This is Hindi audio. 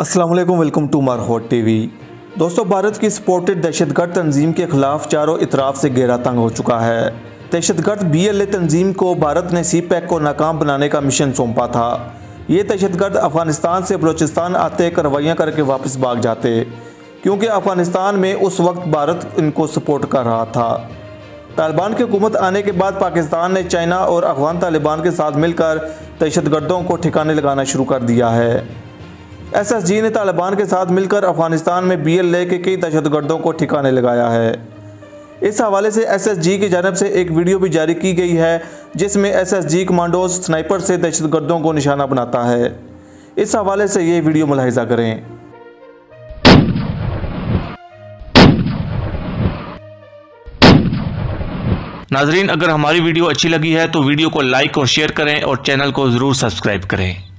अस्सलाम वालेकुम, वेलकम टू मारहौट टीवी। दोस्तों, भारत की सपोर्टेड दहशतगर्द तंजीम के खिलाफ चारों इतराफ से घेरा तंग हो चुका है। दहशतगर्द BLA तंजीम को भारत ने CPEC को नाकाम बनाने का मिशन सौंपा था। ये दहशतगर्द अफगानिस्तान से बलूचिस्तान आते कार्रवाइयाँ करके वापस भाग जाते, क्योंकि अफगानिस्तान में उस वक्त भारत इनको सपोर्ट कर रहा था। तालिबान की हुकूमत आने के बाद पाकिस्तान ने चाइना और अफगान तालिबान के साथ मिलकर दहशतगर्दों को ठिकाने लगाना शुरू कर दिया है। SSG ने तालिबान के साथ मिलकर अफगानिस्तान में BLA के कई दहशतगर्दों को ठिकाने लगाया है। इस हवाले से SSG की जानिब से एक वीडियो भी जारी की गई है, जिसमें SSG कमांडोज स्नाइपर से दहशतगर्दों को निशाना बनाता है। इस हवाले से ये वीडियो मुलाहिजा करें। नाजरीन, अगर हमारी वीडियो अच्छी लगी है तो वीडियो को लाइक और शेयर करें और चैनल को ज़रूर सब्सक्राइब करें।